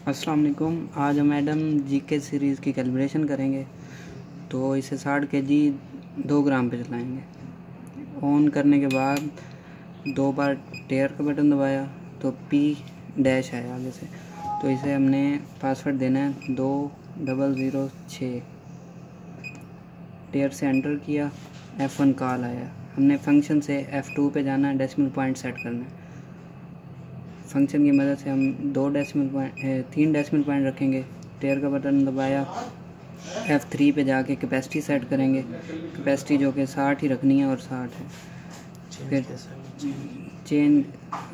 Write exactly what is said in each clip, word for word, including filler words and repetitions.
अस्सलाम वालेकुम। आज हम मैडम जीके सीरीज़ की कैलिब्रेशन करेंगे। तो इसे साठ के जी दो ग्राम पे चलाएंगे। ऑन करने के बाद दो बार टेयर का बटन दबाया तो पी डैश है आगे से, तो इसे हमने पासवर्ड देना है दो डबल ज़ीरो छः। टेयर से एंटर किया, एफ़ वन कॉल आया। हमने फंक्शन से एफ़ टू पे जाना है, डेसिमल पॉइंट सेट करना है। फंक्शन की मदद से हम दो डेसिमल पॉइंट तीन डेसिमल पॉइंट रखेंगे। टेयर का बटन दबाया, एफ़ थ्री पे जाके कैपेसिटी सेट करेंगे। कैपेसिटी जो कि साठ ही रखनी है और साठ है। फिर चेंज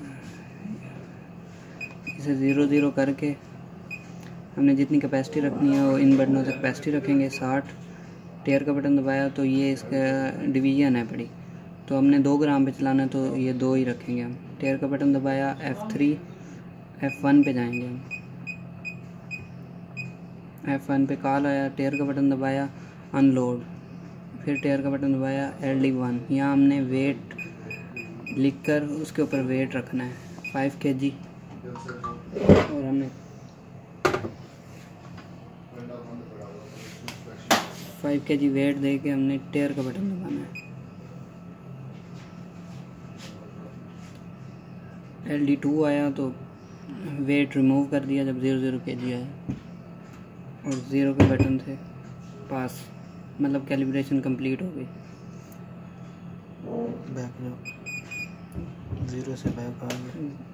इसे ज़ीरो ज़ीरो करके हमने जितनी कैपेसिटी रखनी है वो इन बटनों से कैपेसिटी रखेंगे साठ। टेयर का बटन दबाया तो ये इसका डिवीज़न है बड़ी, तो हमने दो ग्राम पे चलाना है तो ये दो ही रखेंगे हम। टेयर का बटन दबाया, एफ़ थ्री एफ़ वन पे जाएंगे हम। एफ़ वन पे कॉल आया, टेयर का बटन दबाया, अनलोड। फिर टेयर का बटन दबाया, एल डी वन। यहाँ हमने वेट लिखकर उसके ऊपर वेट रखना है फाइव के जी, और हमने फाइव के जी वेट दे के हमने टेयर का बटन दबाना है। एल डी टू आया तो वेट रिमूव कर दिया जब ज़ीरो ज़ीरो के जी आया, और ज़ीरो के बटन से पास, मतलब कैलिब्रेशन कंप्लीट हो गई। बैक ज़ीरो से बैक आ गया।